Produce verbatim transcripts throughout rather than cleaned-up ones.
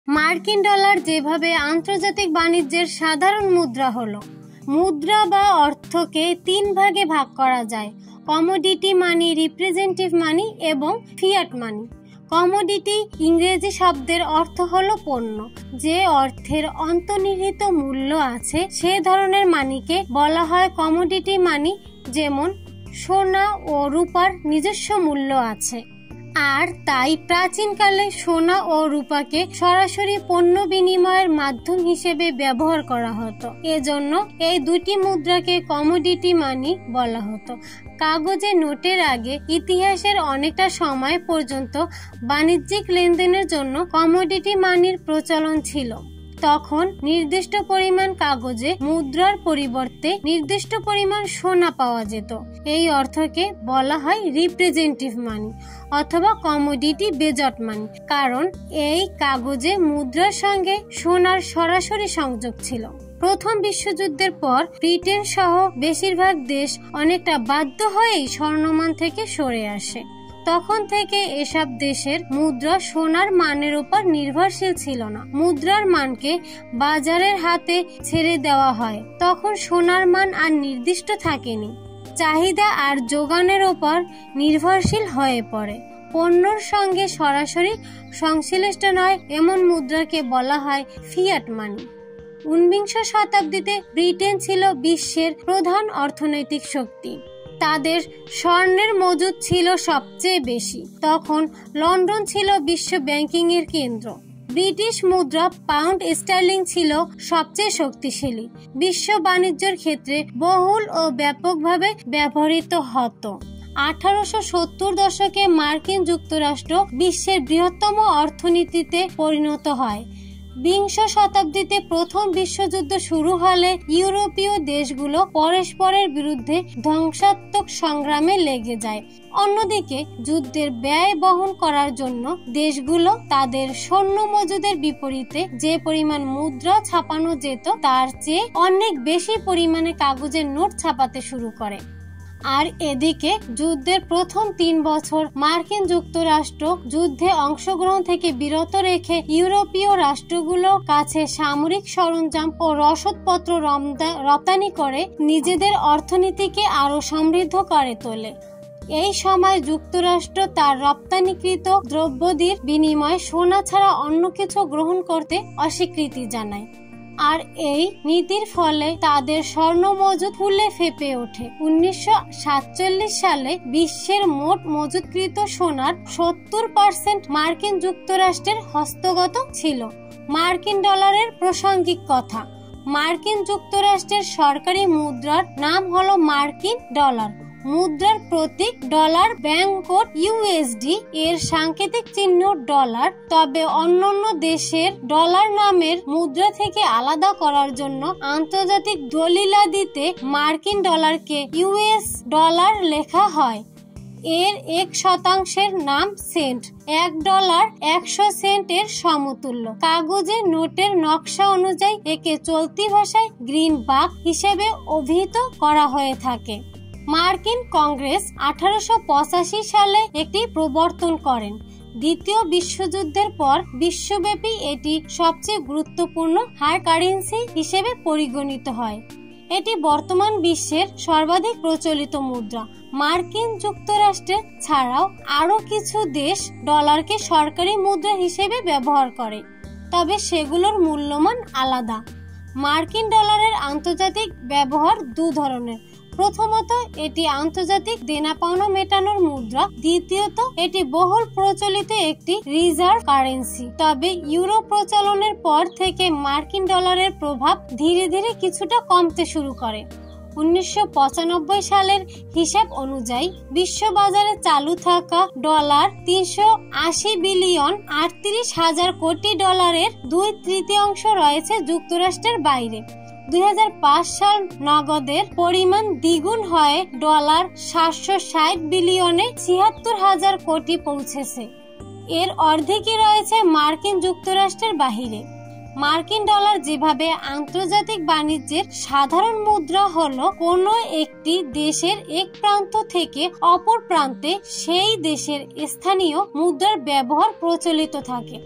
মার্কিন ডলার যেভাবে আন্তর্জাতিক বাণিজ্যের সাধারণ মুদ্রা হলো। মুদ্রা বা অর্থকে তিন ভাগে ভাগ করা যায়: কমোডিটি মানি, রিপ্রেজেন্টেটিভ মানি এবং ফিয়াট মানি। কমোডিটি ইংরেজি শব্দের অর্থ হলো পণ্য। যে অর্থের অন্তর্নিহিত মূল্য আছে সে ধরনের মানিকে বলা হয় কমোডিটি মানি। যেমন সোনা ও রূপার নিজস্ব মূল্য আছে, আর তাই প্রাচীনকালে সোনা ও রূপাকে সরাসরি পণ্য বিনিময়ের মাধ্যম হিসেবে ব্যবহার করা হতো। এজন্য এই দুটি মুদ্রাকে কমোডিটি মানি বলা হতো। কাগজে নোটের আগে ইতিহাসের অনেকটা সময় পর্যন্ত বাণিজ্যিক লেনদেনের জন্য কমোডিটি মানির প্রচলন ছিল। তখন নির্দিষ্ট পরিমাণ কাগজে মুদ্রার পরিবর্তে নির্দিষ্ট পরিমাণ সোনা পাওয়া যেত। এই অর্থকে বলা হয় রিপ্রেজেন্টেটিভ মানি অথবা কমোডিটি বেজট মানি, কারণ এই কাগজে মুদ্রার সঙ্গে সোনার সরাসরি সংযোগ ছিল। প্রথম বিশ্বযুদ্ধের পর ব্রিটেন সহ বেশিরভাগ দেশ অনেকটা বাধ্য হয়েই স্বর্ণমান থেকে সরে আসে। তখন থেকে এসব দেশের মুদ্রা সোনার মানের উপর নির্ভরশীল ছিল না। মুদ্রার মানকে বাজারের হাতে ছেড়ে দেওয়া হয়। তখন সোনার মান আর নির্দিষ্ট থাকেনি, চাহিদা আর যোগানের উপর নির্ভরশীল হয়ে পড়ে। পণ্যর সঙ্গে সরাসরি সংশ্লিষ্ট নয় এমন মুদ্রাকে বলা হয় ফিয়াট মানি। ঊনবিংশ শতাব্দীতে ব্রিটেন ছিল বিশ্বের প্রধান অর্থনৈতিক শক্তি। তাদের স্বর্ণের মজুদ ছিল সবচেয়ে বেশি। তখন লন্ডন ছিল বিশ্ব ব্যাংকিং এর কেন্দ্র। ব্রিটিশ মুদ্রা পাউন্ড স্টার্লিং ছিল সবচেয়ে শক্তিশালী। বিশ্ব বাণিজ্যের ক্ষেত্রে বহুল ও ব্যাপকভাবে ব্যবহৃত হতো। আঠারোশো সত্তর দশকে মার্কিন যুক্তরাষ্ট্র বিশ্বের বৃহত্তম অর্থনীতিতে পরিণত হয়। বিংশ শতাব্দীতে প্রথম বিশ্বযুদ্ধ শুরু হলে ইউরোপীয় দেশগুলো পরস্পরের বিরুদ্ধে ধ্বংসাত্মক সংগ্রামে লেগে যায়। অন্যদিকে যুদ্ধের ব্যয় বহন করার জন্য দেশগুলো তাদের সৈন্য মজুদের বিপরীতে যে পরিমাণ মুদ্রা ছাপানো যেত তার চেয়ে অনেক বেশি পরিমাণে কাগজের নোট ছাপাতে শুরু করে। আর এদিকে যুদ্ধের প্রথম তিন বছর মার্কিন যুক্তরাষ্ট্র যুদ্ধে অংশগ্রহণ থেকে বিরত রেখে ইউরোপীয় রাষ্ট্রগুলোর কাছে সামরিক সরঞ্জাম ও রসদপত্র রপ্তানি করে নিজেদের অর্থনীতিকে আরো সমৃদ্ধ করে তোলে। এই সময় যুক্তরাষ্ট্র তার রপ্তানিকৃত দ্রব্যাদির বিনিময়ে সোনা ছাড়া অন্য কিছু গ্রহণ করতে অস্বীকৃতি জানায়। আর এই নীতির ফলে তাদের স্বর্ণ মজুদ ফুলে ফেপে ওঠে। উনিশশো সাতচল্লিশ সালে বিশ্বের মোট মজুদকৃত সোনার সত্তর পার্সেন্ট মার্কিন যুক্তরাষ্ট্রের হস্তগত ছিল। মার্কিন ডলারের প্রাসঙ্গিক কথা: মার্কিন যুক্তরাষ্ট্রের সরকারি মুদ্রার নাম হলো মার্কিন ডলার। মুদ্রার প্রতীক ডলার, ব্যাংক কোড ইউএসডি, এর সাংকেতিক চিহ্ন ডলার। তবে অন্যান্য দেশের ডলার নামের মুদ্রা থেকে আলাদা করার জন্য আন্তর্জাতিক দলিলাদিতে মার্কিন ডলারকে ইউএস ডলার লেখা হয়। এর এক শতাংশের নাম সেন্ট। এক ডলার একশো সেন্টের সমতুল্য। কাগজে নোটের নকশা অনুযায়ী একে চলতি ভাষায় গ্রিন বাক হিসেবে অভিহিত করা হয়ে থাকে। মার্কিন কংগ্রেস আঠারোশো পঁচাশি সালে একটি প্রবর্তন করেন। দ্বিতীয় বিশ্বযুদ্ধের পর বিশ্বব্যাপী এটি সবচেয়ে গুরুত্বপূর্ণ হার্ড কারেন্সি হিসেবে পরিগণিত হয়। এটি বর্তমান বিশ্বের সর্বাধিক প্রচলিত মুদ্রা। মার্কিন যুক্তরাষ্ট্রে ছাড়াও আরো কিছু দেশ ডলারকে সরকারি মুদ্রা হিসেবে ব্যবহার করে, তবে সেগুলোর মূল্যমান আলাদা। মার্কিন ডলারের আন্তর্জাতিক ব্যবহার দু ধরনের। প্রথমত, এটি আন্তর্জাতিক দেনা পাওনা মেটানোর মুদ্রা। দ্বিতীয়ত, এটি বহুল প্রচলিত একটি রিজার্ভ কারেন্সি। তবে ইউরো প্রচলনের পর থেকে মার্কিন ডলারের প্রভাব ধীরে ধীরে কিছুটা কমতে শুরু করে। উনিশশো পঁচানব্বই সালের হিসাব অনুযায়ী বিশ্ব বাজারে চালু থাকা ডলার তিনশো আশি বিলিয়ন আটত্রিশ হাজার কোটি ডলারের দুই তৃতীয়াংশ রয়েছে যুক্তরাষ্ট্রের বাইরে। দুই হাজার পাঁচ সাল নগদের পরিমাণ দ্বিগুণ হয়ে ডলার সাতশো ষাট বিলিয়নে ছিয়াত্তর হাজার কোটি পৌঁছেছে। এর অর্ধেকই রয়েছে মার্কিন যুক্তরাষ্ট্রের বাহিরে। মার্কিন ডলার যেভাবে আন্তর্জাতিক বাণিজ্যের সাধারণ মুদ্রা হলো কোনো একটি দেশের এক প্রান্ত থেকে অপর প্রান্তে সেই দেশের স্থানীয় মুদ্রার ব্যবহার প্রচলিত থাকে।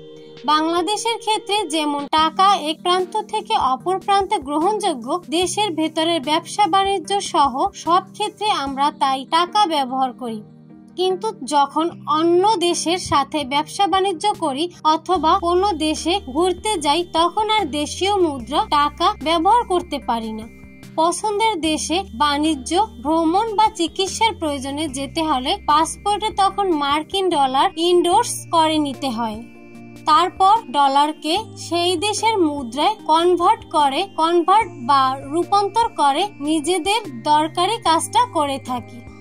বাংলাদেশের ক্ষেত্রে যেমন টাকা এক প্রান্ত থেকে অপর প্রান্তে গ্রহণযোগ্য, দেশের ভেতরের ব্যবসা বাণিজ্য সহ সব ক্ষেত্রে আমরা তাই টাকা ব্যবহার করি। কিন্তু যখন অন্য দেশের সাথে ব্যবসা বাণিজ্য করি অথবা কোনো দেশে ঘুরতে যাই তখন আর দেশীয় মুদ্রা টাকা ব্যবহার করতে পারি না। পছন্দের দেশে বাণিজ্য, ভ্রমণ বা চিকিৎসার প্রয়োজনে যেতে হলে পাসপোর্টে তখন মার্কিন ডলার ইন্ডোর্স করে নিতে হয়। তারপর ডলারকে সেই দেশের মুদ্রায় কনভার্ট করে কনভার্ট বা রূপান্তর করে নিজেদের দরকারি কাজটা করে থাকি।